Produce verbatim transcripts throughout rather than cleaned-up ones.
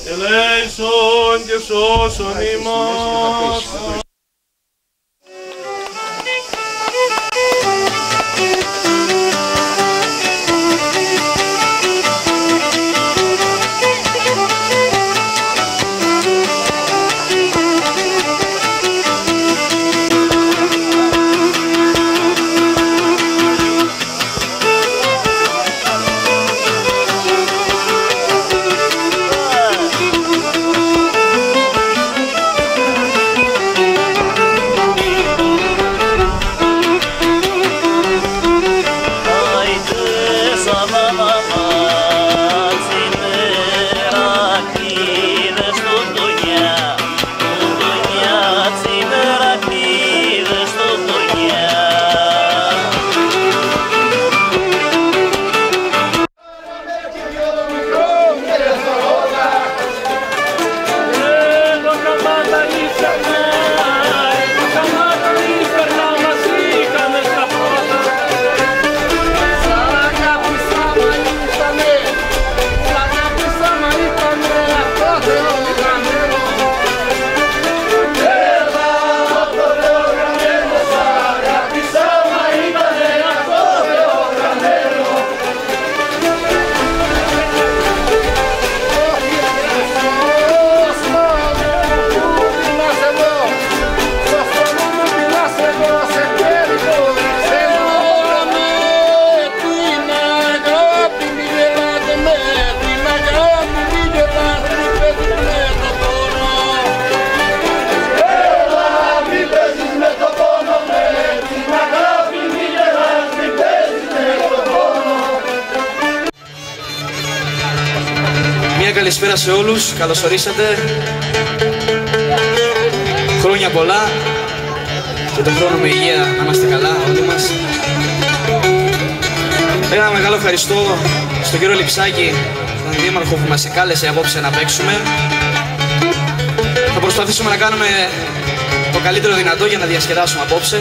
ελέησον και σώσον ημάς. Καλησπέρα σε όλους, καλώς ορίσατε. Χρόνια πολλά και τον χρόνο με υγεία να είμαστε καλά όλοι μας. Ένα μεγάλο ευχαριστώ στον κύριο Λιψάκη, τον δήμαρχο που μας εκάλεσε απόψε να παίξουμε. Θα προσπαθήσουμε να κάνουμε το καλύτερο δυνατό για να διασκεδάσουμε απόψε.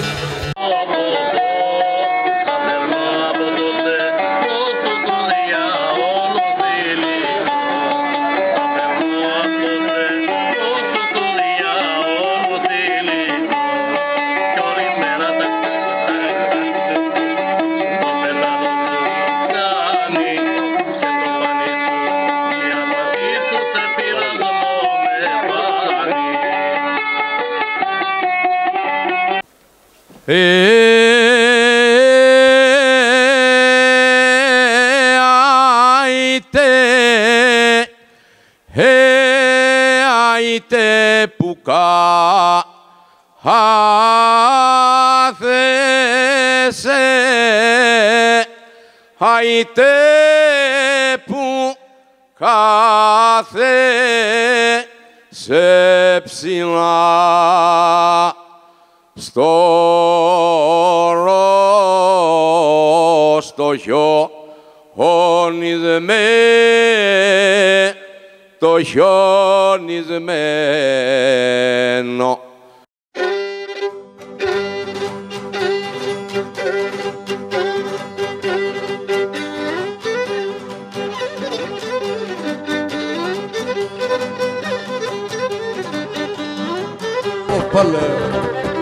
Αite που κάθεσαι, αite που κάθεσαι ψηλά στο ρο, στο χιόνιδμε, το χιόνισμένο. Πάλε.